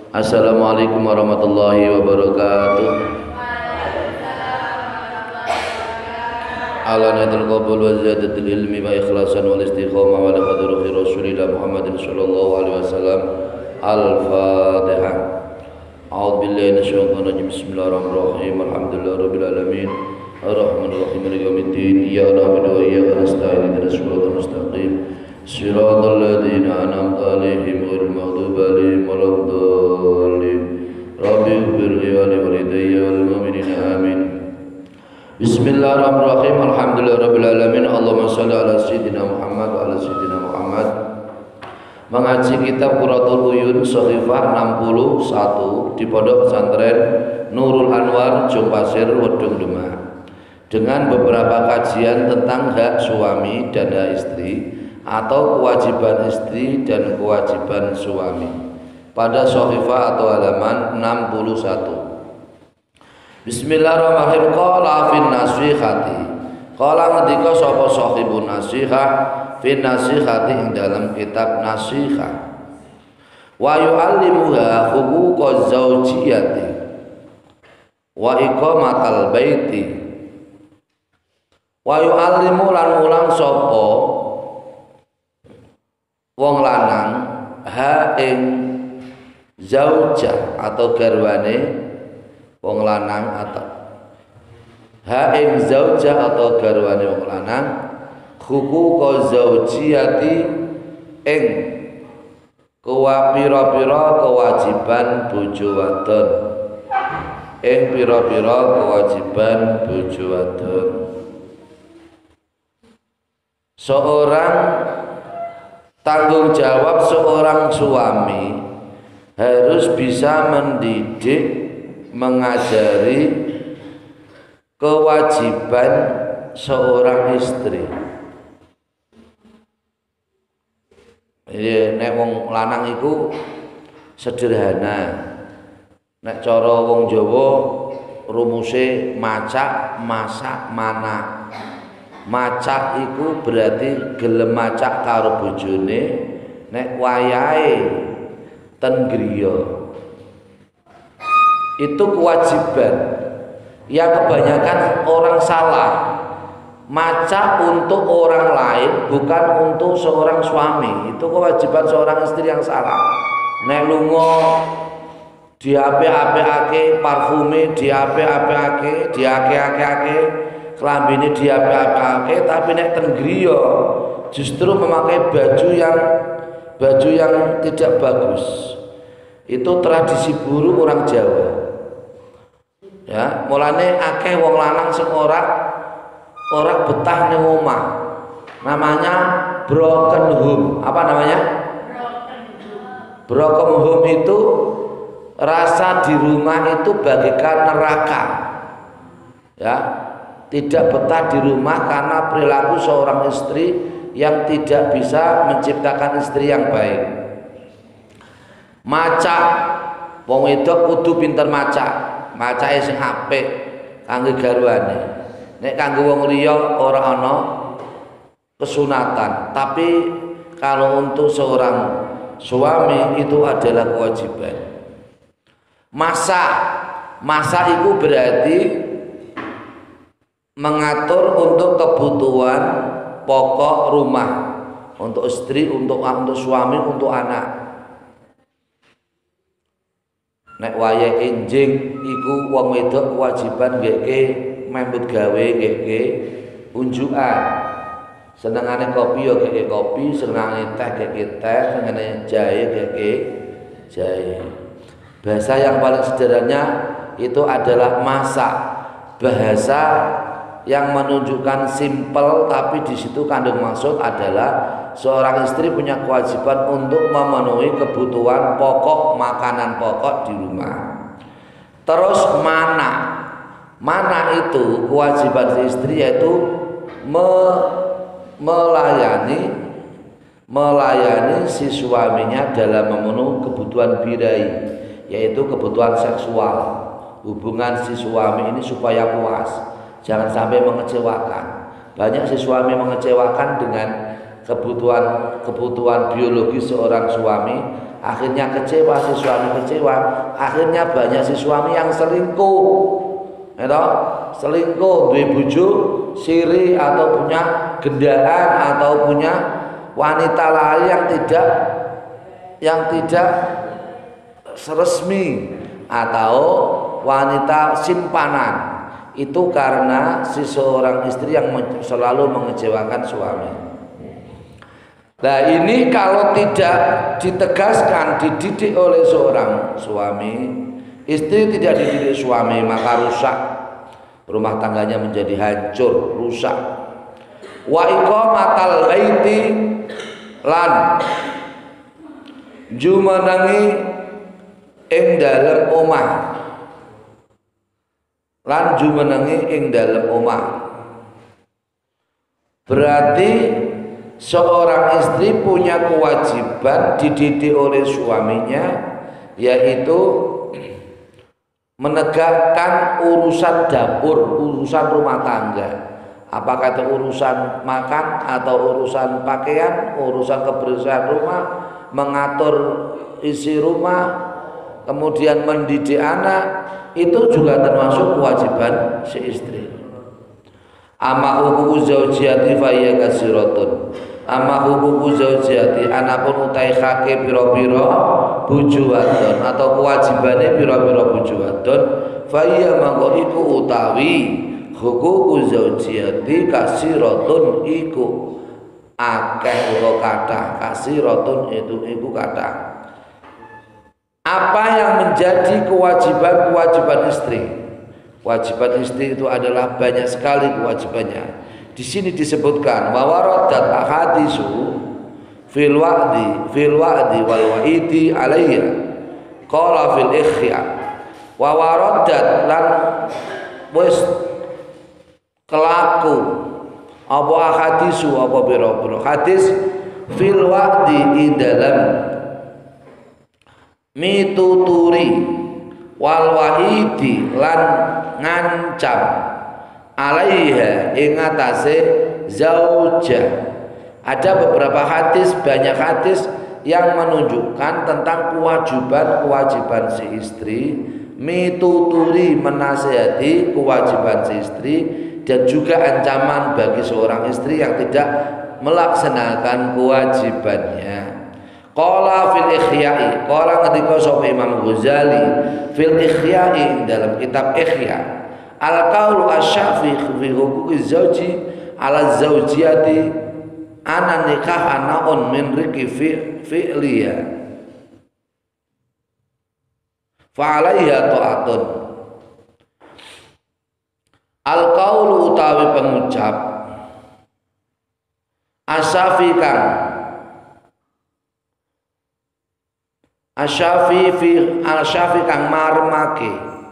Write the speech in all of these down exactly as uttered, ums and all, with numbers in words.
Assalamualaikum warahmatullahi wabarakatuh. Ala natal qabul wa ziyadatul ilmi wa ikhlasan wal istiqamah wa hadrati Rasulillah Muhammadin sallallahu alaihi wasallam. Al-Fatihah. A'udzu billahi minasyaitonir rajim. Bismillahirrahmanirrahim. Alhamdulillahirabbil alamin. Arrahmanir rahim. Maliki yaumiddin. Iyyaka na'budu wa iyyaka nasta'in. Ihdinas siratal mustaqim. Shiratal ladzina an'amta 'alaihim ghairil maghdubi 'alaihim waladdallin. Rabbi ighfirli wa li walidayya wal mu'minina amin. Bismillahirrahmanirrahim. Alhamdulillahirabbil alamin. Allahumma shalli ala sayyidina Muhammad wa ala sayyidina Muhammad. Mengaji kitab Qurratul Uyun Shahifah enam puluh satu di Pondok Pesantren Nurul Anwar Jompasir Wedung Demak, dengan beberapa kajian tentang hak suami dan hak istri atau kewajiban istri dan kewajiban suami pada Shahifah atau halaman enam puluh satu. Bismillahirrahmanirrahim. Qala fin nasihati. Qala ngendika sapa sahibun nasihah fin nasihati ing dalam kitab nasihah. Wa yu'allimuha huquqaz zawjiyati wa iqamatal baiti. Wa yu'allimu lan mulang sapa wong lanang ha ing zaujah atau garwane wong lanang atau ha ing zaujah atau garwane wong lanang huquqa zaujiyati ing kewa pira-pira kewajiban bojo wadon ing pira-pira kewajiban bojo wadon. Seorang tanggung jawab seorang suami harus bisa mendidik, mengajari kewajiban seorang istri. Jadi nek wong lanang iku sederhana. Nek cara wong Jawa rumuse macak, masak, manak. Macak iku berarti gelem macak karo bojone, nek wayahe ten griya. Itu kewajiban yang kebanyakan orang salah. Macak untuk orang lain, bukan untuk seorang suami. Itu kewajiban seorang istri yang salah. Nek lunga di ape-ape-ake, parfume di ape-ape-ake, di ake-ake-ake, klambine di ape-ape-ake, tapi nek ten griya justru memakai baju yang baju yang tidak bagus. Itu tradisi buruk orang Jawa. Ya, mulane akeh wong lanang sing ora ora betah ning omah. Namanya broken home. Apa namanya? Broken home itu rasa di rumah itu bagaikan neraka. Ya, tidak betah di rumah karena perilaku seorang istri yang tidak bisa menciptakan istri yang baik. Macak, wong wedok kudu pinter macak, macake sing apik kanggo garwane. Nek kanggo wong liya ora ana kesunatan, tapi kalau untuk seorang suami itu adalah kewajiban. Masak, masak itu berarti mengatur untuk kebutuhan pokok rumah, untuk istri, untuk untuk suami, untuk anak. Nek wayah enjing iku wong wedok kewajiban ngeke membut gawe, ngeke unjukan. Senengane kopi ya ngeke kopi, senengane teh ngeke teh, senengane jahe ngeke jahe. Bahasa yang paling sederhananya itu adalah masak. Bahasa yang menunjukkan simpel, tapi di situ kandung maksud adalah seorang istri punya kewajiban untuk memenuhi kebutuhan pokok, makanan pokok di rumah. Terus mana? Mana itu kewajiban si istri, yaitu me, melayani melayani si suaminya dalam memenuhi kebutuhan birahi, yaitu kebutuhan seksual. Hubungan si suami ini supaya puas, jangan sampai mengecewakan. Banyak si suami mengecewakan dengan kebutuhan kebutuhan biologis seorang suami akhirnya kecewa, si suami kecewa, akhirnya banyak si suami yang selingkuh, ya toh? Selingkuh, duwe bojo siri atau punya gendaan atau punya wanita lain yang tidak yang tidak resmi atau wanita simpanan. Itu karena si seorang istri yang selalu mengecewakan suami. Nah ini kalau tidak ditegaskan, dididik oleh seorang suami, istri tidak dididik suami, maka rusak, rumah tangganya menjadi hancur, rusak. Wa iqamatal baiti lan jumenengi ing dalem omah, lan jumenengi ing dalem omah. Berarti seorang istri punya kewajiban dididik oleh suaminya, yaitu menegakkan urusan dapur, urusan rumah tangga. Apakah itu urusan makan atau urusan pakaian, urusan kebersihan rumah, mengatur isi rumah, kemudian mendidik anak, itu juga termasuk kewajiban si istri. Ama hukuku zaujiyati faya kasiratun. Ama hukuku zaujiyati anapun utai hake piro-piro bojo wadon atau kewajibane piro-piro bojo wadon, faya mangko iku utawi hukuku zaujiyati kasiratun iku akeh utawa kathah. Kasiratun itu iku kathah. Apa yang menjadi kewajiban-kewajiban istri? Kewajiban istri itu adalah banyak sekali kewajibannya. Di sini disebutkan bahwa waradat ahadisu fil wa'di fil wa'di wal wa'idi alayya qala fil ikhya wa waradat lan wis kelaku apa ahadisu apa biro-biro hadis fil wa'di ing dalam mituturi wal wa'idi lan ngancam alaiha ing atase zaujah. Ada beberapa hadis, banyak hadis yang menunjukkan tentang kewajiban-kewajiban si istri, mituturi menasihati kewajiban si istri, dan juga ancaman bagi seorang istri yang tidak melaksanakan kewajibannya. Qala fil ikhya'i, qala ketika sapa Imam Ghazali fil ikhya'i dalam kitab Ikhya, al qaulu asy-syafi fi huquqi zauji ala zaujiyati ana nikah anaun min riki fi fi'liya fa alaiha ta'atun. Al qaulu utawi pengucap asy-syafi kang asy-syafi fi al-syafi kang marmake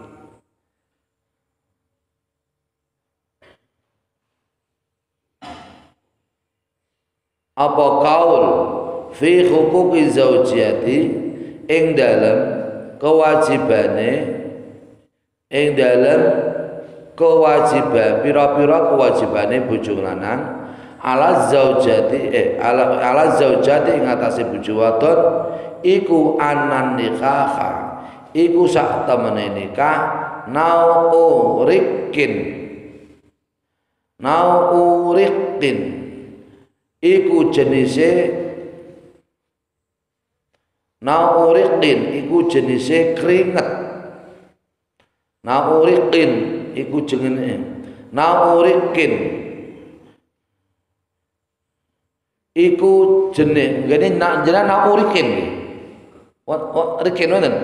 apa kaul fi huquqi zaujiyati ing dalem kewajibane ing dalem kewajiban pira-pira kewajibane bojo lanang ala zaujati eh ala, ala zaujati ing atase bojo wadon iku anan nikaha iku sak temene nikah nau urikin nau urikin iku jenise nauriqin iku jenise keringet. Nauriqin iku jenenge nauriqin iku jenis ngene nak jeneng nauriqin wat wat rikin wonten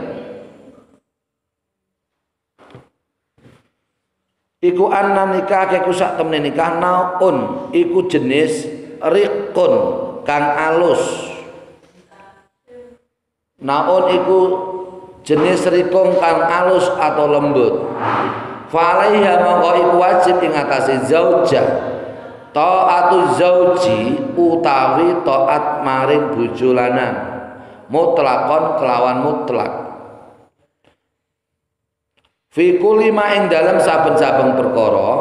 iku anna nikah iku sak temene nikah naun iku jenis rikun kang alus. Naun iku jenis rikung kang alus atau lembut. Falaiha mongko iku wajib ing atase zaujah taatu zauji utawi taat maring bojo lanang mutlakon kelawan mutlak fi kulli ma ing dalem saben-saben perkara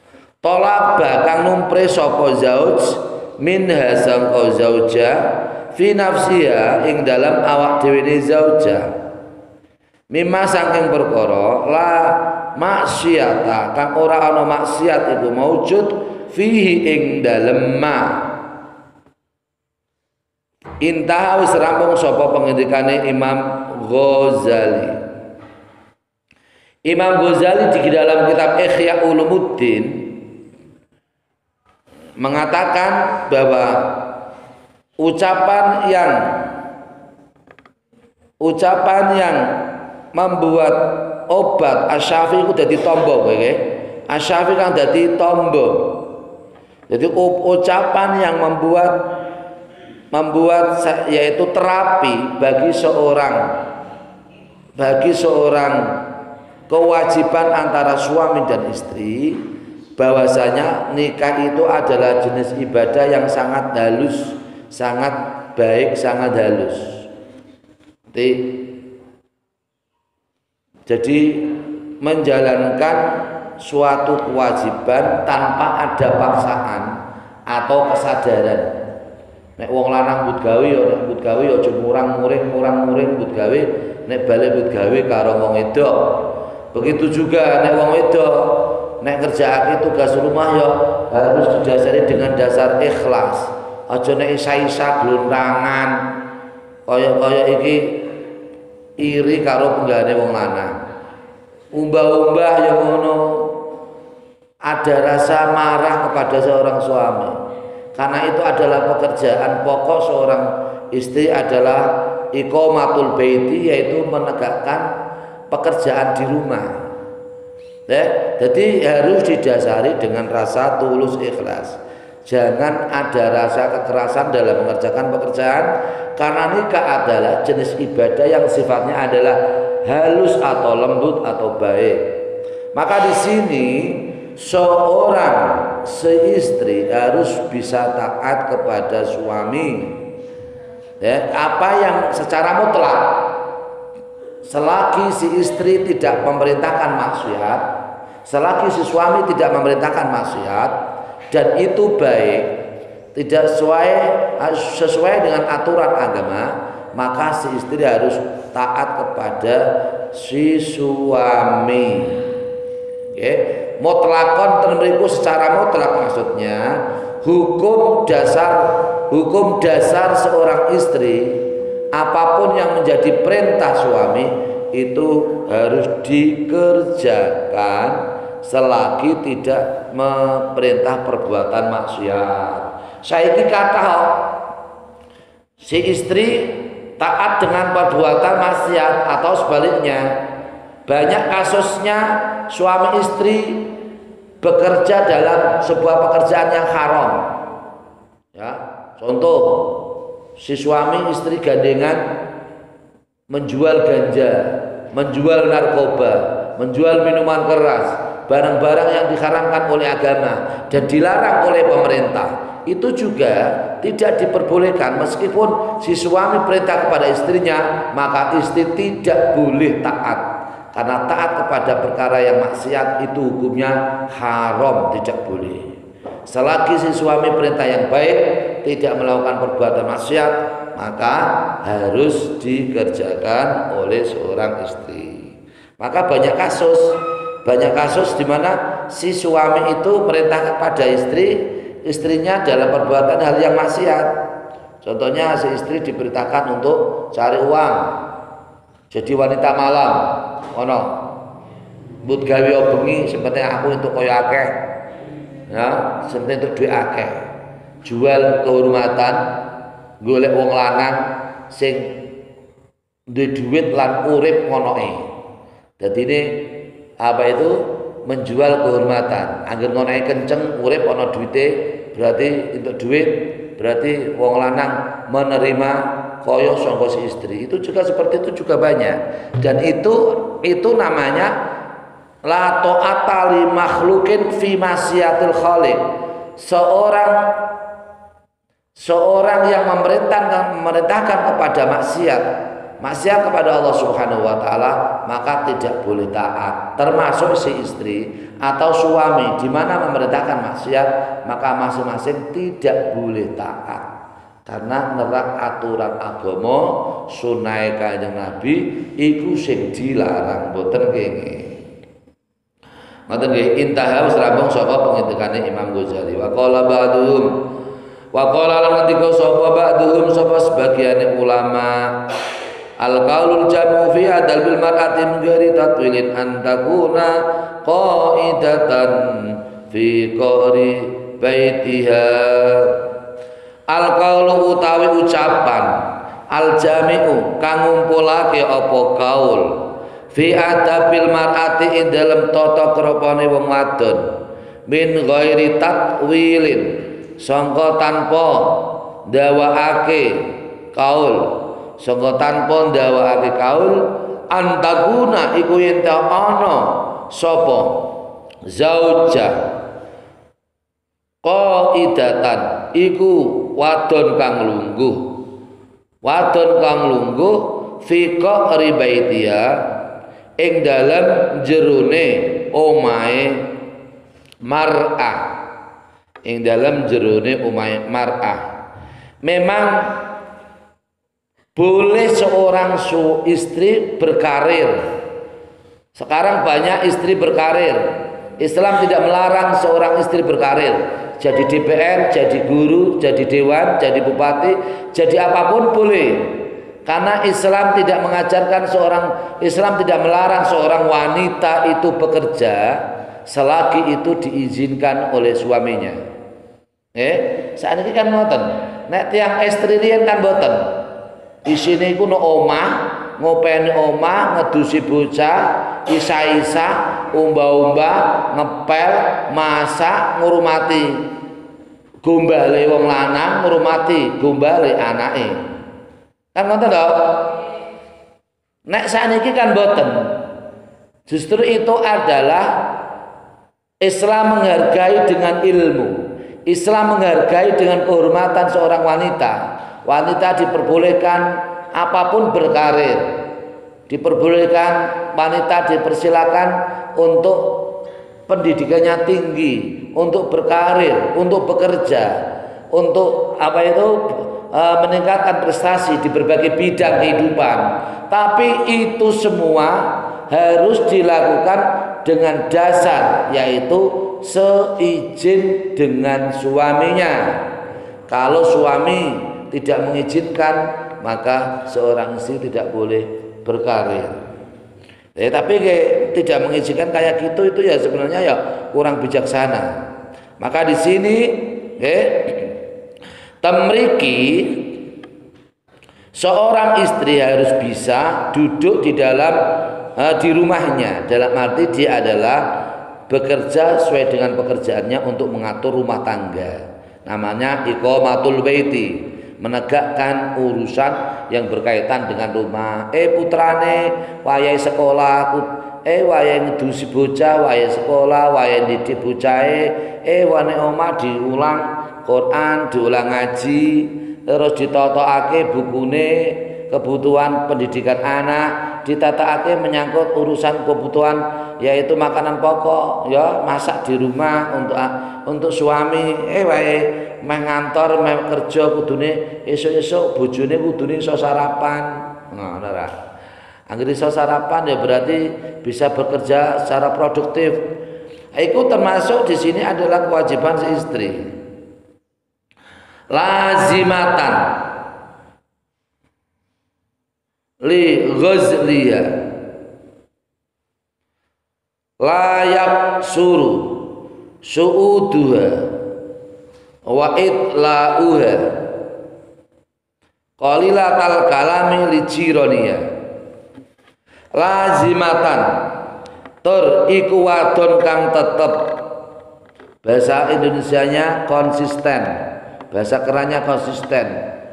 tolak bakang numpre sapa zauj minha sangka zauja fi nafsiha ing dalam awak dhewe ne zaujah mimma saking perkara la maksiata kang ora ana maksiat iku maujud fihi ing dalem ma intaha wis rampung sapa pengendikane Imam Ghazali. Imam Ghazali di dalam kitab Ihya Ulumuddin mengatakan bahwa ucapan yang ucapan yang membuat obat asyafi itu dadi tombo kowe asyafi kan dadi tombo. Jadi ucapan yang membuat membuat yaitu terapi bagi seorang bagi seorang kewajiban antara suami dan istri, bahwasanya nikah itu adalah jenis ibadah yang sangat halus, sangat baik, sangat halus. Jadi menjalankan suatu kewajiban tanpa ada paksaan atau kesadaran. Nek wong lanang mbut gawe ya nek mbut gawe ya aja murang-muring murang-muring mbut gawe, nek bali mbut gawe karo wong wedok. Begitu juga nek wong wedok nek ngerjaake tugas rumah ya harus didasari dengan dasar ikhlas. Aja nek isa-isa glontangan kaya-kaya iki iri karo penggane wong lanang. Umbah-umbah yang ngono, ada rasa marah kepada seorang suami. Karena itu adalah pekerjaan pokok seorang istri adalah iqamatul baiti, yaitu menegakkan pekerjaan di rumah. Ya, jadi harus didasari dengan rasa tulus ikhlas. Jangan ada rasa kekerasan dalam mengerjakan pekerjaan, karena nikah adalah jenis ibadah yang sifatnya adalah halus atau lembut atau baik. Maka di sini seorang seistri harus bisa taat kepada suami. Ya, apa yang secara mutlak selagi si istri tidak memerintahkan maksiat, selagi si suami tidak memerintahkan maksiat dan itu baik, tidak sesuai sesuai dengan aturan agama, maka si istri harus taat kepada si suami. Okay. Mutlakon tenriku secara mutlak maksudnya hukum dasar hukum dasar seorang istri, apapun yang menjadi perintah suami itu harus dikerjakan selagi tidak memerintah perbuatan maksiat. Saiki kata si istri taat dengan perbuatan maksiat atau sebaliknya. Banyak kasusnya suami istri bekerja dalam sebuah pekerjaan yang haram. Ya, contoh si suami istri gandengan menjual ganja, menjual narkoba, menjual minuman keras, barang-barang yang diharamkan oleh agama dan dilarang oleh pemerintah. Itu juga tidak diperbolehkan meskipun si suami perintah kepada istrinya, maka istri tidak boleh taat. Karena taat kepada perkara yang maksiat itu hukumnya haram, tidak boleh. Selagi si suami perintah yang baik, tidak melakukan perbuatan maksiat, maka harus dikerjakan oleh seorang istri. Maka banyak kasus, banyak kasus di mana si suami itu perintah kepada istri, istrinya dalam perbuatan hal yang maksiat. Contohnya si istri diperintahkan untuk cari uang, jadi wanita malam. Ono but gawe bengi seperti aku untuk koyo akeh. Ya, seperti untuk duit akeh. Jual kehormatan, golek wong lanang sing duwe duit lan urip ngonoe. Dadi ini apa itu menjual kehormatan. Angger ngonoe kenceng urip ana duite, berarti untuk duit, berarti wong lanang menerima koyo sangka si istri. Itu juga seperti itu juga banyak. Dan itu itu namanya la ta'ata li makhluqin fi masyiatil khaliq. Seorang seorang yang memerintahkan memerintahkan kepada maksiat, maksiat kepada Allah Subhanahu wa taala, maka tidak boleh taat. Termasuk si istri atau suami di mana memerintahkan maksiat, maka masing-masing tidak boleh taat. karena nerak aturan agama sunai Kanjeng Nabi iku sing dilarang boten kenging. Ngoten nggih, intaha wis rampung saka pengendikane Imam Ghazali. Wa qala ba'dhum wa qala lan ngendika sapa ba'dhum sapa sebagiane ulama al qaulul jamu fi adal bil mar'ati min ghairi tatwilin an takuna qaidatan fi qari baitiha. Al qaulu utawi ucapan al jami'u kang ngumpulake apa kaul fi adabil mar'ati ing dalem tata kropane wong wadon min ghairi tatwilin sangka tanpa ndawakake kaul sangka tanpa ndawakake kaul antaguna iku yen ta ana sapa zaujah qaidatan iku wadon kang lungguh wadon kang lungguh fi qari baitiha ing dalem jerone omahe mar'ah ing dalem jerone omahe mar'ah. Memang boleh seorang su istri berkarir. Sekarang banyak istri berkarir. Islam tidak melarang seorang istri berkarir, jadi D P R, jadi guru, jadi dewan, jadi bupati, jadi apapun boleh. Karena Islam tidak mengajarkan seorang Islam tidak melarang seorang wanita itu bekerja selagi itu diizinkan oleh suaminya. Eh, saat ini kan ngoten. Nek tiang istri riyen kan boten. Isine iku no omah, ngopeni omah, ngedusi bocah, isa-isa, umba-umba, ngepel, masak, ngurmati gombale wong lanang, ngurmati gombale anake. Kan ngoten to? Nek sakniki kan boten. Justru itu adalah Islam menghargai dengan ilmu. Islam menghargai dengan kehormatan seorang wanita. Wanita diperbolehkan apapun berkarir. Diperbolehkan wanita dipersilakan untuk pendidikannya tinggi, untuk berkarir, untuk bekerja, untuk apa itu e, meningkatkan prestasi di berbagai bidang kehidupan. Tapi itu semua harus dilakukan dengan dasar yaitu seizin dengan suaminya. Kalau suami tidak mengizinkan, maka seorang istri tidak boleh berkarir. Ya, tapi kayak tidak mengizinkan kayak gitu itu ya sebenarnya ya kurang bijaksana. Maka di sini eh, temriki seorang istri harus bisa duduk di dalam uh, di rumahnya, dalam arti dia adalah bekerja sesuai dengan pekerjaannya untuk mengatur rumah tangga. Namanya iqamatul baiti, menegakkan urusan yang berkaitan dengan rumah. Eh putrane wayahe sekolah, eh wayahe ngedusi bocah, wayahe sekolah, wayahe didik bocahe, eh wane omah diulang Quran, diulang ngaji, terus ditotokake bukune kebutuhan pendidikan anak, ditatakake menyangkut urusan kebutuhan yaitu makanan pokok, ya masak di rumah untuk untuk suami. Eh wae meh ngantor meh kerja kudune esuk-esuk bojone kudune iso sarapan. Ngono ra. Anggere iso sarapan ya berarti bisa bekerja secara produktif. Itu termasuk di sini adalah kewajiban si istri. Lazimatan li ghazliya layak suru su'uduha wa itla'uha qalilatal kalami li jiraniya. Lazimatan tur iku wadon kang tetep, bahasa Indonesianya konsisten, bahasa kerannya konsisten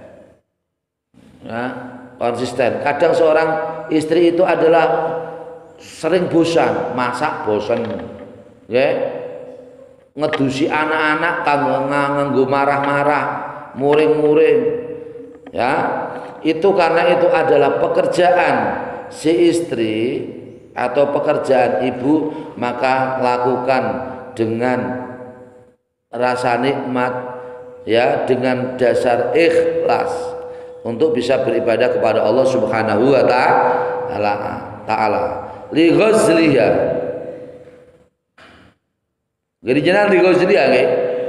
ya, konsisten. Kadang seorang istri itu adalah sering bosan, masak bosan, ya, ngedusi anak-anak kanggo nganggo marah-marah, muring-muring, ya, itu karena itu adalah pekerjaan si istri atau pekerjaan ibu, maka lakukan dengan rasa nikmat, ya dengan dasar ikhlas untuk bisa beribadah kepada Allah Subhanahu wa taala taala li ghazliha. Jadi jenengan li ghazliha nggih.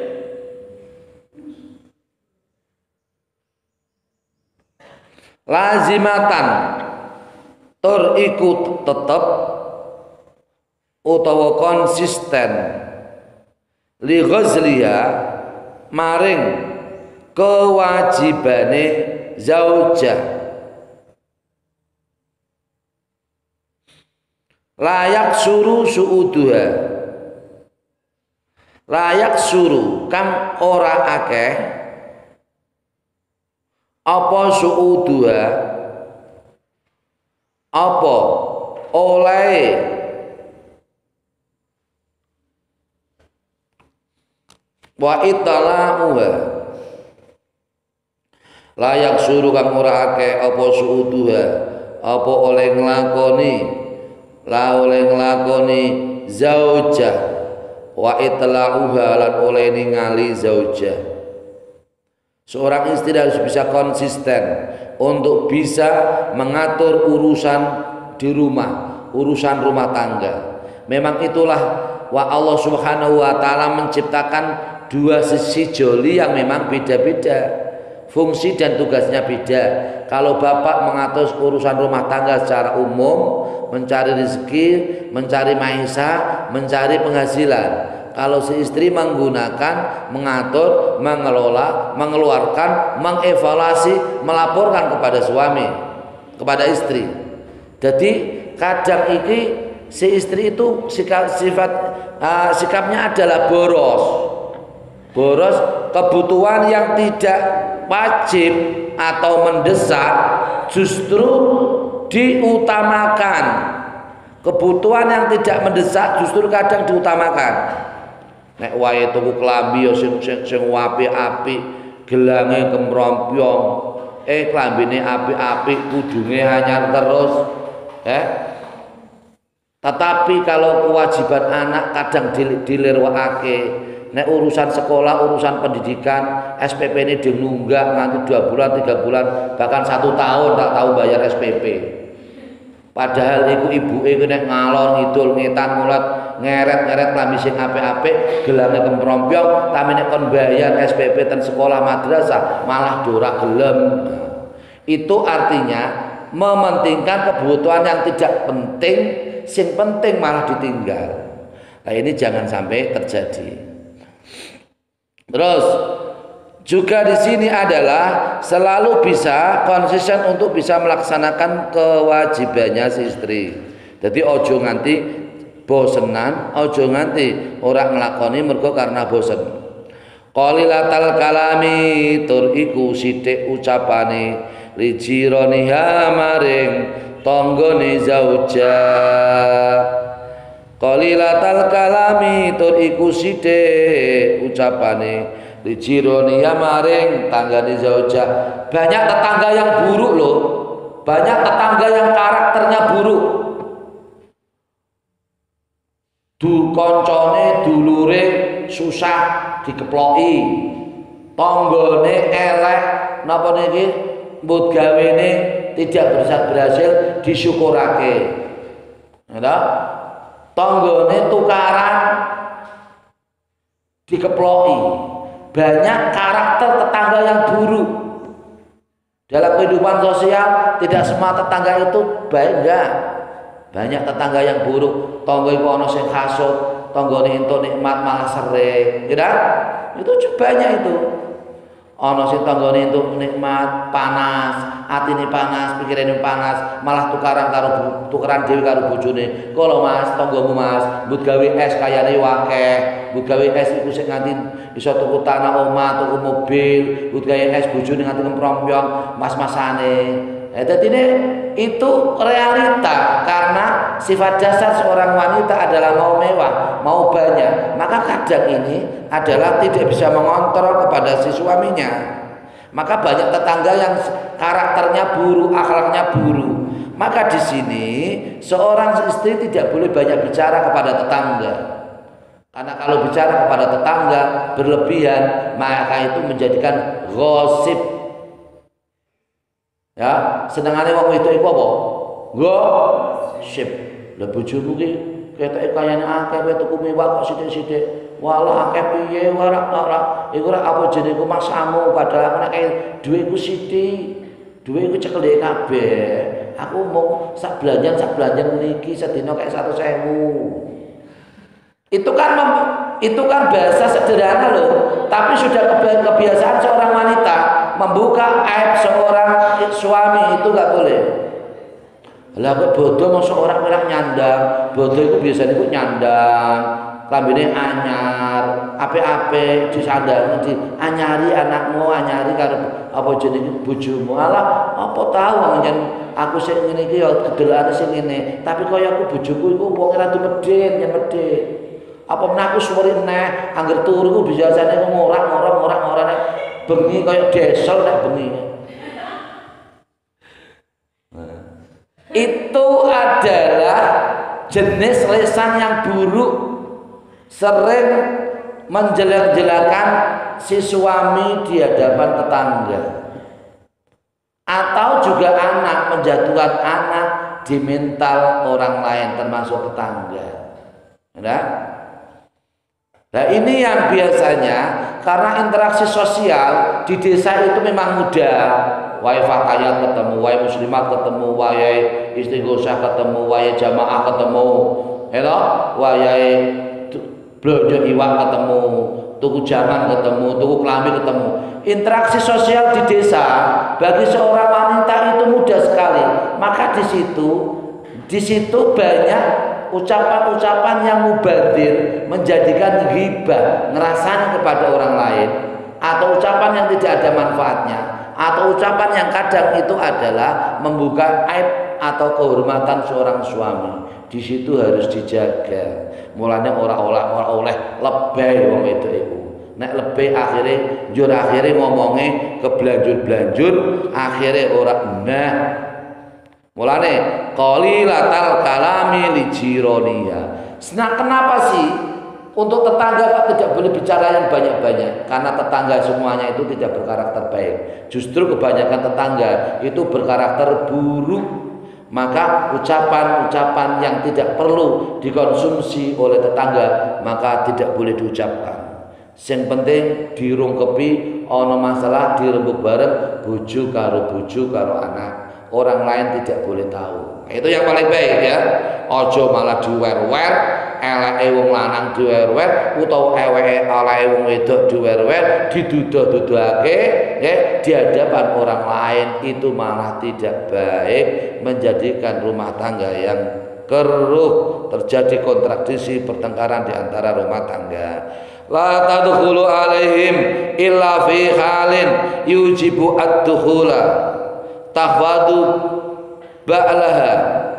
Lazimatan tur iku tetep utawa konsisten li ghazliha maring kewajibane zaujah layak suruh suuduha layak suruh kang ora akeh apa suuduha apa oleh wa itala'uha layak suruh kang ora akeh apa suuduha apa oleh nglakoni la oleh nglakoni zaujah wa itla'uha lan oleh ningali zaujah. Seorang istri harus bisa konsisten untuk bisa mengatur urusan di rumah, urusan rumah tangga. Memang itulah wa Allah Subhanahu wa taala menciptakan dua sisi joli yang memang beda-beda. Fungsi dan tugasnya beda. Kalau bapak mengatur urusan rumah tangga secara umum, mencari rezeki, mencari maisha, mencari penghasilan. Kalau si istri menggunakan, mengatur, mengelola, mengeluarkan, mengevaluasi, melaporkan kepada suami, kepada istri. Jadi kadang ini si istri itu sikap, sifat uh, sikapnya adalah boros. Boros kebutuhan yang tidak wajib atau mendesak justru diutamakan. Kebutuhan yang tidak mendesak justru kadang diutamakan. Nek wae tuku klambi ya sing sing, sing apik-apik, gelange kemrompyong, eh klambine apik-apik, kudunge anyar terus. Eh? Tetapi kalau kewajiban anak kadang dilirwakake, nek urusan sekolah, urusan pendidikan, S P P ini dinunggak nanti dua bulan, tiga bulan, bahkan satu tahun tak tahu bayar S P P. Padahal iku ibuke nek ngalor ngidul ngetan mulat ngeret-ngeret klambi sing apik-apik, gelange kemrompyong, tapi nek kon bayar S P P ten sekolah madrasah malah dorak gelem. Itu artinya mementingkan kebutuhan yang tidak penting, sing penting malah ditinggal. Nah, ini jangan sampai terjadi. Terus juga di sini adalah selalu bisa konsisten untuk bisa melaksanakan kewajibannya si istri. Jadi ojo nganti bosenan, ojo nganti orang nglakoni mergo karena bosen. Qalilatal kalami tur iku sithik ucapane lijironiha maring tanggane zaujah. Qalilatal kalami tur iku sithik ucapane lijironi ya maring tanggane zaujah. Banyak tetangga yang buruk loh, banyak tetangga yang karakternya buruk. Du koncone dulure susah dikeploki, tanggane elek napa niki mbut gawene tidak berhasil berhasil disyukurake. Ya, tanggane tukaran dikeploki. Banyak karakter tetangga yang buruk dalam kehidupan sosial. Tidak semua tetangga itu baik, enggak. Banyak tetangga yang buruk. Tangga iku ana sing hasud, tanggane entuk nikmat malah sering, ya kan? Itu banyak itu. Ana sing tanggane entuk nikmat panas, atine panas, pikirane panas, malah tukaran karo tukaran dhewe karo bojone. Kala Mas, tanggamu Mas, mbut gawe es kayane akeh, mbut gawe es iku sing nganti bisa tuku tanah omah, tuku mobil, mbut gawe es bojone nganti kemprompyong mas-masane. Eh dadine itu realita karena sifat dasar seorang wanita adalah mau mewah, mau banyak. Maka kadang ini adalah tidak bisa mengontrol kepada si suaminya. Maka banyak tetangga yang karakternya buruk, akhlaknya buruk. Maka di sini seorang istri tidak boleh banyak bicara kepada tetangga. Karena kalau bicara kepada tetangga berlebihan, maka itu menjadikan ghosib. Ya, senengane wong wedok iku apa? Ghosib. Lah bojoku ki ketoke kayane akeh kowe tuku miwak kok sithik-sithik. Walah akeh piye warak ora. Iku ora apa jenengku maksamu padahal aku nek dhuwitku sithik. Dhuwitku cekel dhek kabeh. Aku mau sak belanjan sak belanjan niki sedina kayak seratus ribu. Itu kan itu kan bahasa sederhana loh, tapi sudah kebiasaan seorang wanita membuka aib seorang suami itu nggak boleh. Lah kok bodoh mau seorang orang nyandang, bodoh itu biasanya itu nyandang, lambene anyar, ape-ape disandang di anyari anakmu, anyari karo apa jenenge bojomu. Alah apa tahu nyen aku sing ngene iki ya kedelane sing ngene, tapi kaya aku bojoku iku wong ora medhit, yen medhit. Apa menaku suweri neh angger turu ku biasane ngorang-ngorang ngorang-ngorang nek bengi kaya desel nek bengi. Nah, itu adalah jenis lisan yang buruk, sering menjelek-jelekan si suami di hadapan tetangga, atau juga anak menjatuhkan anak di mental orang lain termasuk tetangga. Nah, nah ini yang biasanya karena interaksi sosial di desa itu memang mudah. Wahai fatayat ketemu, wahai muslimat ketemu, wahai istighosah ketemu, wahai jamaah ketemu, hello, wahai blojo iwak ketemu, tuku jaman ketemu, tuku klambi ketemu. Interaksi sosial di desa bagi seorang wanita itu mudah sekali. Maka di situ, di situ banyak ucapan-ucapan yang mubadir, menjadikan ghibah, ngerasani kepada orang lain, atau ucapan yang tidak ada manfaatnya, atau ucapan yang kadang itu adalah membuka aib atau kehormatan seorang suami. Di situ harus dijaga. Mulanya orang oleh orang oleh lebay wong itu iku. Nek lebay akhirnya jur akhirnya ngomongnya kebelanjur-belanjur, akhirnya orang nah. Mulane qalilatal kalami li jironiya. Nah, kenapa sih untuk tetangga Pak tidak boleh bicara yang banyak-banyak? Karena tetangga semuanya itu tidak berkarakter baik. Justru kebanyakan tetangga itu berkarakter buruk. Maka ucapan-ucapan yang tidak perlu dikonsumsi oleh tetangga maka tidak boleh diucapkan. Yang penting dirungkepi ono masalah dirembuk bareng bojo karo bojo karo anak. Orang lain tidak boleh tahu. Itu yang paling baik ya. Ojo malah diwer-wer, eleke wong lanang diwer-wer utawa eweke eleke wong wedok diwer-wer, diduduh-duduhake ya di hadapan orang lain, itu malah tidak baik, menjadikan rumah tangga yang keruh, terjadi kontradiksi pertengkaran di antara rumah tangga. La tadkhulu alaihim illa fi halin yujibu ad-dukhula tahwadu ba'laha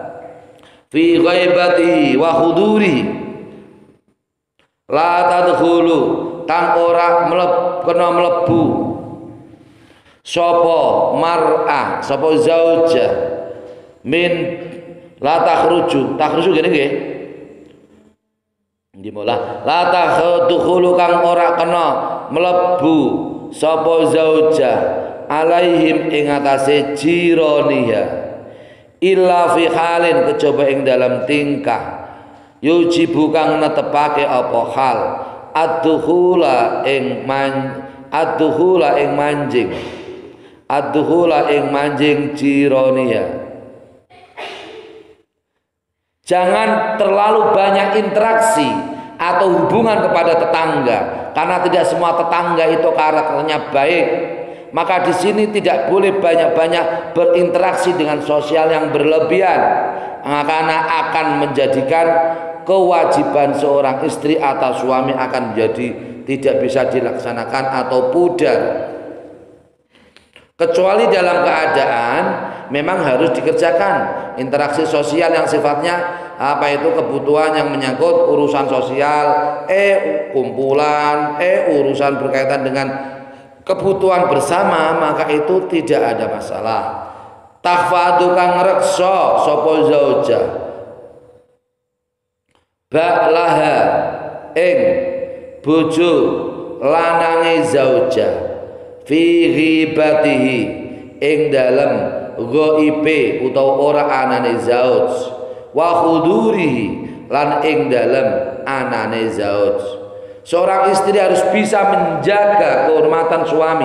fi ghaibati wa huduri. La tadkhulu kang ora mleb kena mlebu sapa mar'ah sapa zaujah min la takhruju takhruju ngene nggih nggih mola la tadkhulu kang ora kena mlebu sapa zaujah alaihim ing atase jironiha illa fi halin kejaba ing dalam tingkah yujibu kang netepake apa hal ad-dukhula ing man ad-dukhula ing manjing ad-dukhula ing manjing jironiha. Jangan terlalu banyak interaksi atau hubungan kepada tetangga, karena tidak semua tetangga itu karakternya baik. Maka di sini tidak boleh banyak-banyak berinteraksi dengan sosial yang berlebihan, karena akan menjadikan kewajiban seorang istri atau suami akan menjadi tidak bisa dilaksanakan atau pudar. Kecuali dalam keadaan memang harus dikerjakan interaksi sosial yang sifatnya apa itu kebutuhan yang menyangkut urusan sosial, eh kumpulan, eh urusan berkaitan dengan kebutuhan bersama, maka itu tidak ada masalah. Tahfadu kang reksa sapa zauja ba'laha ing bojo lanange zauja fi ghibatihi ing dalem ghaibe utawa ora anane zauj wa khudurihi lan ing dalem anane zauj. Seorang istri harus bisa menjaga kehormatan suami.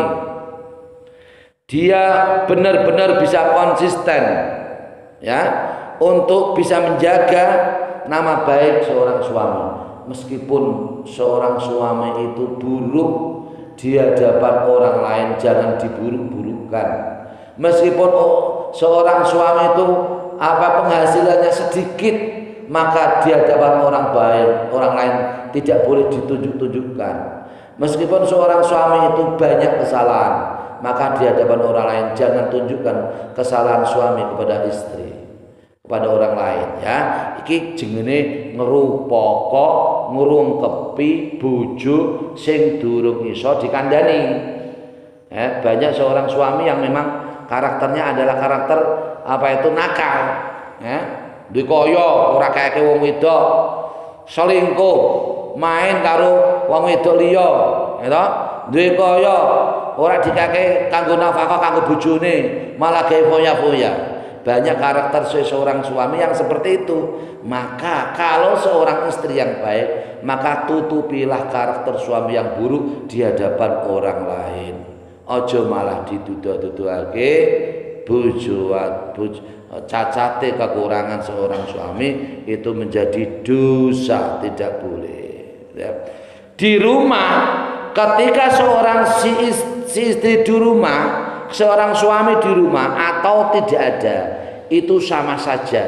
Dia benar-benar bisa konsisten ya untuk bisa menjaga nama baik seorang suami. Meskipun seorang suami itu buruk di hadapan orang lain, jangan diburuk-burukkan. Meskipun oh, seorang suami itu apa penghasilannya sedikit, maka di hadapan orang baik, orang lain tidak boleh ditunjuk-tunjukkan. Meskipun seorang suami itu banyak kesalahan, maka di hadapan orang lain jangan tunjukkan kesalahan suami kepada istri, kepada orang lain ya. Iki jenenge ngrupaka ngrungkepi bojo sing durung iso dikandani. Ya, banyak seorang suami yang memang karakternya adalah karakter apa itu nakal ya. Duwe kaya ora kayake wong wedok, selingkuh, main karo wong wedok liya, ya toh? Duwe kaya ora dikake kanggo nafkah kanggo bojone, malah gawe foya-foya. Banyak karakter seorang suami yang seperti itu. Maka kalau seorang istri yang baik, maka tutupilah karakter suami yang buruk di hadapan orang lain. Ojo malah dituduh-tuduhake bojo bojo cacate kekurangan seorang suami itu menjadi dosa, tidak boleh ya. Di rumah ketika seorang si istri, si istri di rumah, seorang suami di rumah atau tidak ada, itu sama saja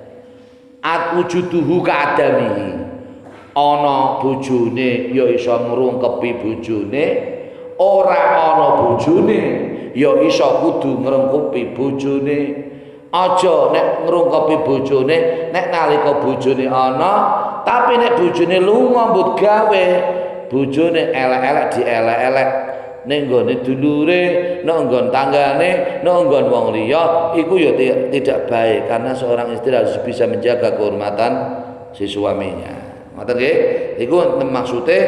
at wujuduhu ka'adamihi. Ana bojone ya iso ngrungkepi bojone, ora ana bojone ya iso kudu ngrungkepi bojone. Aja nek ngrungkepi bojone nek nalika bojone ana, tapi nek bojone lunga mbut gawe, bojone elek-elek dielek-elek ning nggone dulure, nek nggon tanggane, nek nggon wong liya, iku ya tidak baik karena seorang istri harus bisa menjaga kehormatan si suaminya. Ngoten nggih? Iku maksude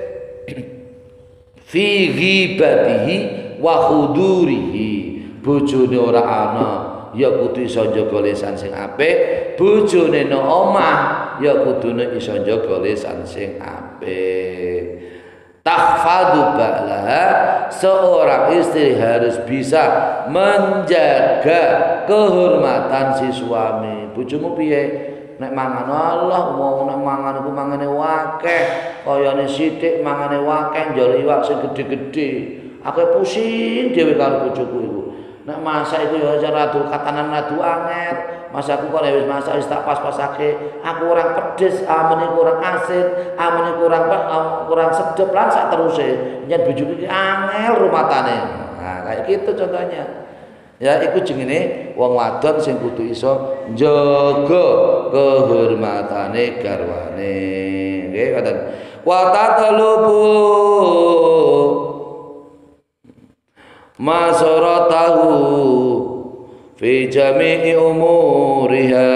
fi ghibatihi wa khudurihi. Bojone ora ana ya kudu iso njaga lisan sing apik, bojone nang omah ya kudune iso njaga lisan sing apik. Tahfadhu ba'laha, seorang istri harus bisa menjaga kehormatan si suami. Bojomu piye? Nek mangan Allah, wong nek mangan iku mangane akeh, kayane sithik mangane akeh, njol iwak sing gedhe-gedhe. Aku pusing dhewe karo bojoku iku. Nek masak iku ya radu katanan radu angel. Masakku kok wis masak wis tak pas-pasake. Aku orang pedes, amun iku orang asin, amun iku orang kurang sedep lan sak teruse. Yen bojoku iki angel rumatane. Nah, kayak gitu contohnya. Ya iku jenenge wong wadon sing kudu iso njaga kehormatane garwane. Nggih ngoten. Wa tatlubu masaratahu fi jami'i umuriha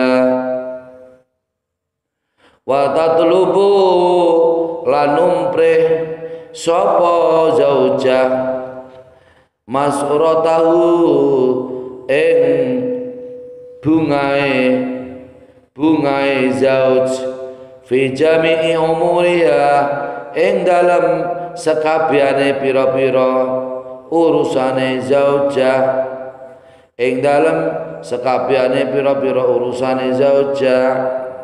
wa tatlubu lanumpreh sapa zaujah masratahu ing bungae bungae zauj fi jami'i umuriha ing dalam sekabehane pira-pira urusane zaujah, ing dalam sekabehane pira-pira urusane zaujah.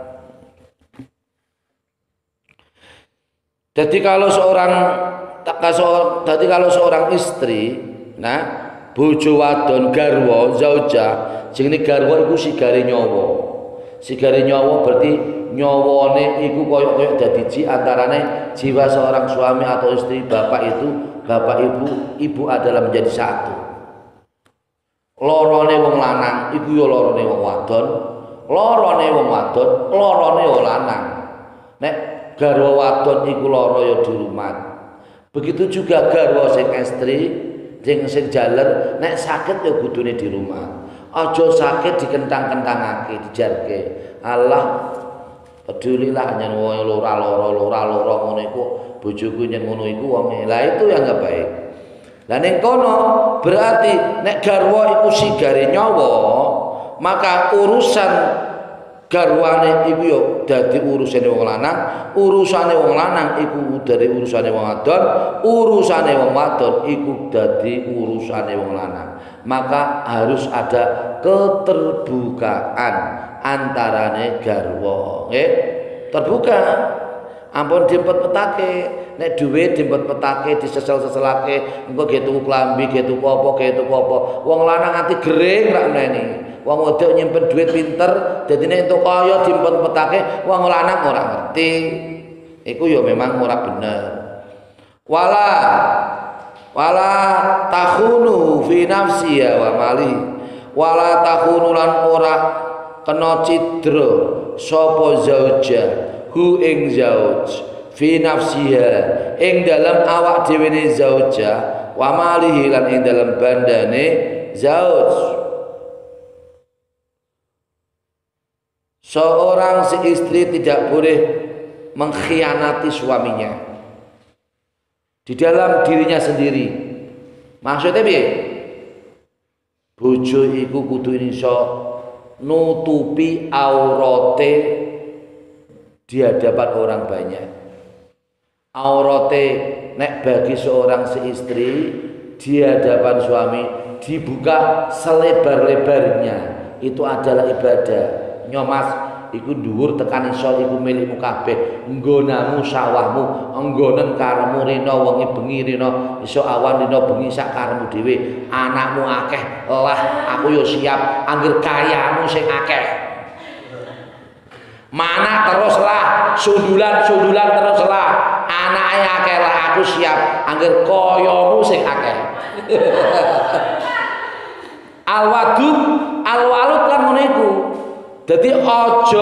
Jadi kalau seorang jadi kalau seorang istri, nah bojo wadon garwa zaujah, jenenge garwa iku sigare nyawa. Sigare nyawa berarti nyawane iku koyok-koyok dadi ji antarane jiwa seorang suami atau istri, bapak itu bapak ibu, ibu adalah menjadi satu. Lorone wong lanang iku ya lorone wong wadon, lorone wong wadon, lorone wong lanang. Nek garwa wadon iku loro ya di rumah. Begitu juga garwa sing istri, sing sing jaler, nek sakit ya kudune di rumah. Aja sakit dikentang-kentangake, dijarke. Allah pedulilah hanya wong lora loro lora loro ngono iku bojoku nyen ngono iku wonge. Lah itu yang enggak baik. Lah ning kono berarti nek garwa iku sigare nyawa, maka urusan garwane iku yo dadi urusane wong lanang, urusane wong lanang iku dari urusane wong wadon, urusane wong wadon iku dadi urusane wong lanang. Maka harus ada keterbukaan antarane garwa, nggih. Terbuka. Ampun dipet-petake, nek dhuwit dipet-petake disesel-seselake, engko ge tuku klambi, ge tuku apa, ge tuku apa. Wong lanang nganti gering rak meneni. Wong wedok nyimpen duit pinter, dadi nek entuk kaya dipet-petake, wong lanang ora ngerti. Iku ya memang ora bener. Wala wala takhunu fi nafsiha wa mali. Wala takhunu lan ora kena cidra sapa zauja hu ing zauj fi nafsiha ing dalam awak dhewe ne zauja wa malihi lan ing dalam bandane zauj. Seorang si istri tidak boleh mengkhianati suaminya di dalam dirinya sendiri. Maksudnya piye? Bojo iku kudu iso nutupi aurate di hadapan orang banyak. Aurate nek bagi seorang si istri di hadapan suami dibuka selebar-lebarnya, itu adalah ibadah. Nyomas iku dhuwur tekan iso iku milikmu kabeh, nggonamu sawahmu, enggonen karemu rina wengi bengi rina iso awan rina bengi sak karemu dhewe, anakmu akeh lah aku yo siap angger kayamu sing akeh. Mana teruslah sundulan-sundulan teruslah, anake akeh lah aku siap angger kayamu sing akeh. Alwadud alwalud kan ngono iku. Jadi ojo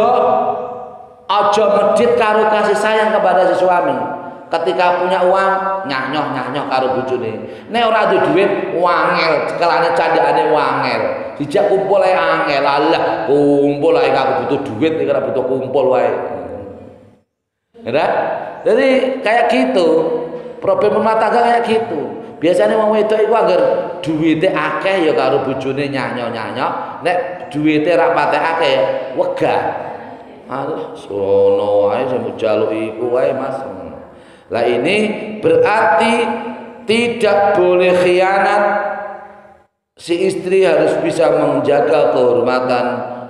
ojo medit karo kasih sayang kepada si suami. Ketika punya uang nyahnyok nyahnyok karo bojone. Nek ora ada duit wangel, kelane candhaane wangel. Dijak kumpul ae angel. Alah, kumpul ae aku butuh duit nek ora butuh kumpul wae. Ya. Jadi kayak gitu. Problem rumah tangga kayak gitu. Biasanya wong wedok iku agar duwite akeh ya karo bojone nyahnyok-nyahnyok, nek duwite ra patek akeh wegah. Alah, sono wae sing njaluk iku wae Mas. Lah ini berarti tidak boleh khianat. Si istri harus bisa menjaga kehormatan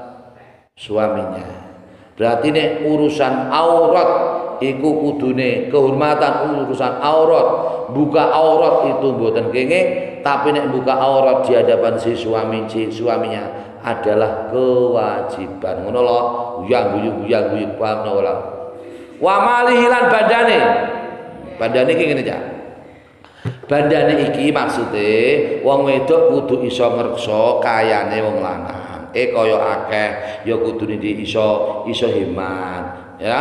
suaminya. Berarti nek urusan aurat iku kudune kehormatan, urusan aurat, buka aurat itu mboten kenging, tapi nek buka aurat di hadapan si suami si suaminya adalah kewajiban. Ngono lho, yang guyu-guyu guyu paham ora? Wa malihi lan bandane. Bandane iki ngene ya. Bandane iki maksude wong wedok kudu iso ngreksa kayane wong lanang. Eh kaya akeh ya kudune iso iso hemat, ya.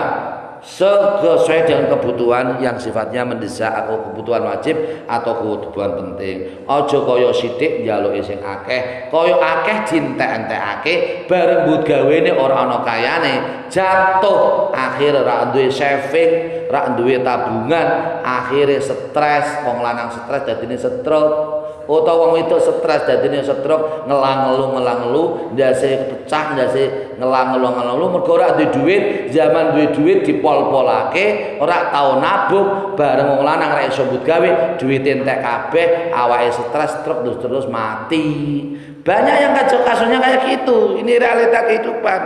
Sesuai dengan kebutuhan yang sifatnya mendesak atau kebutuhan wajib atau kebutuhan penting. Aja kaya sithik njaluke sing akeh, kaya akeh dintek-entekake bareng mbut gawene ora ana kayane, jatuh akhir ra duwe saving, ra duwe tabungan, akhire stres, wong lanang stres dadine stroke. Utawa wong itu stres dadine stroke, ngelang-elu ngelang-elu, ndase pecah, ndase ngelang-elu ngelang-elu mergo ora duwe duit, zaman duwe duit dipol-polake, ora tau nabung, bareng wong lanang ra iso mbut gawe, duwite entek kabeh, awake stres stroke terus terus mati. Banyak yang kasusnya kayak gitu. Ini realita kehidupan.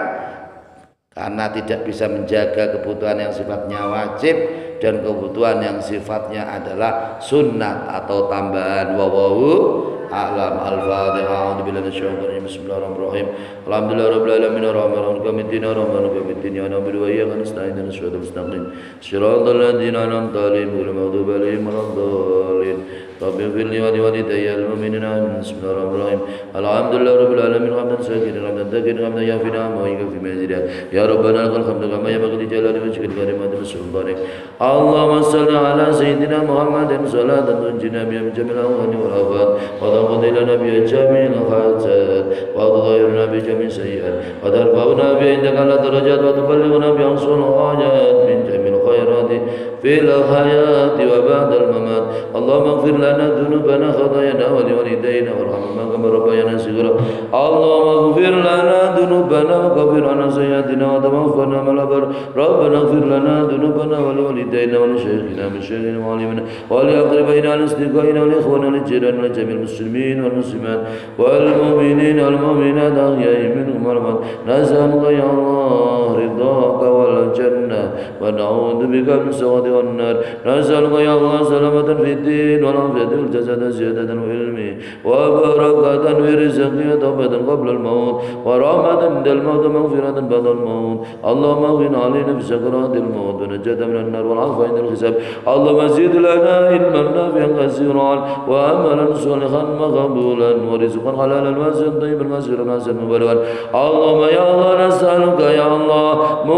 Karena tidak bisa menjaga kebutuhan yang sifatnya wajib dan kebutuhan yang sifatnya adalah sunnat atau tambahan. Wallahu a'lam. Al-Fatihah. Bismillahirrahmanirrahim. Alhamdulillahirabbil alamin arrahmanirrahim maliki yaumiddin iyyaka na'budu wa iyyaka nasta'in ihdinas siratal mustaqim siratal ladzina an'amta 'alaihim ghairil maghdubi 'alaihim waladdallin. Rabbi ighfirli wa li walidayya wal mu'minina. Bismillahirrahmanirrahim. Alhamdulillahirabbil alamin hamdan shakiran hamdan thakiran hamdan yafina wa yughfi mazidah. Ya Rabbana lakal hamdu kama yanbaghi li jalali wajhika al-karim wa sultanik. Allahumma shalli ala sayyidina Muhammadin salatan tunjina biha min jamil ahwali wal afat wa وتقضي لنا بها جميع الحاجات وتغيرنا بجميع السيئات وترفعنا بها عندك على درجات وتبلغنا بها أقصى الحاجات من جميع الخيرات في الحياة وبعد الممات. اللهم اغفر لنا ذنوبنا خطايانا ولوالدينا وارحمنا كما ربيانا صغيرا. اللهم اغفر لنا ذنوبنا وكفر عنا سيئاتنا وتوفنا مع الأبرار. ربنا اغفر لنا ذنوبنا ولوالدينا ولشيخنا ومشايخنا وعلمنا ولأقربائنا ولأصدقائنا ولإخواننا ولجيراننا ولجميع المسلمين والمسلمات والمؤمنين والمؤمنات الأحياء منهم والأموات. نسألك يا الله رضاك والجنة ونعوذ بك من سخطك والنار. نسألك يا الله سلامة في الدين والعافية في الجسد زيادة في علمه وبركة في رزقه وتوبة قبل الموت ورحمة عند الموت ومغفرة بعد الموت. اللهم اغفر علينا في سكرات الموت ونجاة من النار والعفو عند الحساب. اللهم زد لنا علما نافعا كثيرا وعملا صالحا مقبولا ورزقا حلالا واسعا طيبا واسعا واسعا مباركا. اللهم يا الله نسألك يا الله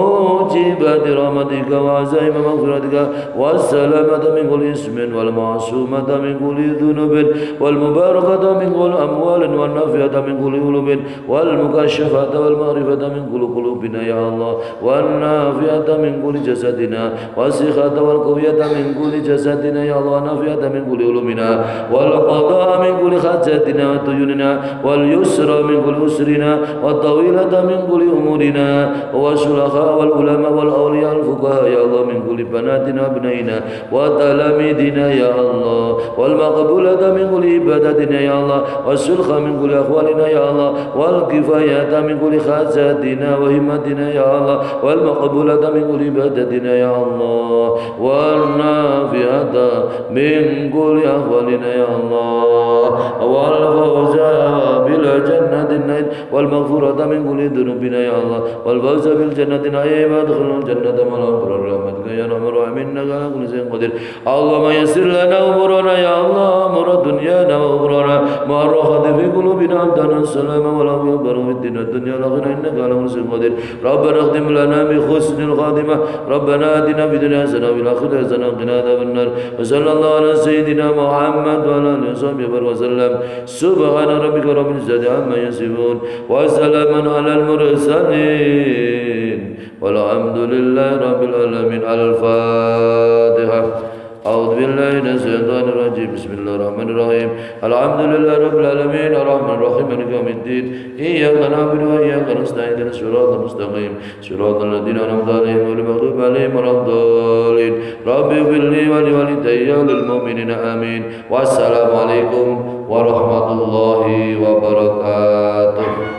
موجبات رحمتك وعزائم مغفرتك والسلامة من كل اسم والمعصومة من كل ذنوب والمباركة من كل أموال والنافعة من كل قلوب والمكشفة والمعرفة من كل قلوبنا يا الله والنافعة من كل جسدنا والصحة والقوية من كل جسدنا يا الله والنافعة من كل قلوبنا والقضاء من كل حاجاتنا وديوننا واليسر من كل أسرنا والطويلة من كل أمورنا والشرخاء والعلماء والأولياء الفقهاء يا الله من كل بناتنا وابنائنا وتلاميذنا يا الله والمقبولة من كل عبادتنا يا الله والسلخ من كل أخوالنا يا الله والكفاية من كل حاجاتنا وهمتنا يا الله والمقبولة من كل عبادتنا يا الله والنافعة من كل أخوالنا يا الله والفوز بالجنة النعيم والمغفرة من كل ذنوبنا يا الله والفوز بالجنة النعيم وادخلنا الجنة مع الأبرار برحمتك يا أرحم الراحمين إنك على كل شيء قدير. اللهم يسر لنا أمورنا يا الله أمور دنيانا وأخرانا مع الراحة في قلوبنا أمتنا السلام والعافية في الدين والدنيا والآخرة إنك على كل شيء قدير. ربنا اختم لنا بحسن الخاتمة. ربنا آتنا في الدنيا حسنة وفي الآخرة حسنة وقنا عذاب النار. وصلى الله على سيدنا محمد وعلى آله وصحبه وسلم. سبحان ربك رب العزة عما يصفون وسلام على المرسلين والحمد لله رب العالمين. الفاتحة. أعوذ بالله من الشيطان الرجيم. بسم الله الرحمن الرحيم. الحمد لله رب العالمين الرحمن الرحيم مالك يوم الدين. إياك نعبد وإياك نستعين اهدنا الصراط المستقيم صراط الذين أنعمت عليهم غير المغضوب عليهم ولا الضالين. رب اغفر لي ولوالدي وللمؤمنين آمين. والسلام عليكم ورحمة الله وبركاته.